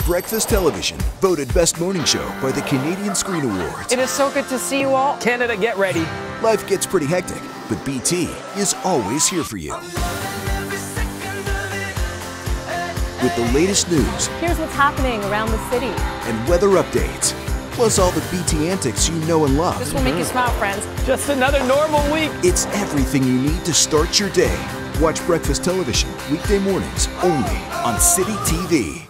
Breakfast Television, voted Best Morning Show by the Canadian Screen Awards. It is so good to see you all. Canada, get ready. Life gets pretty hectic, but BT is always here for you. With the latest news, here's what's happening around the city, and weather updates, plus all the BT antics you know and love. This will make you smile, friends. Just another normal week. It's everything you need to start your day. Watch Breakfast Television weekday mornings only on CityTv.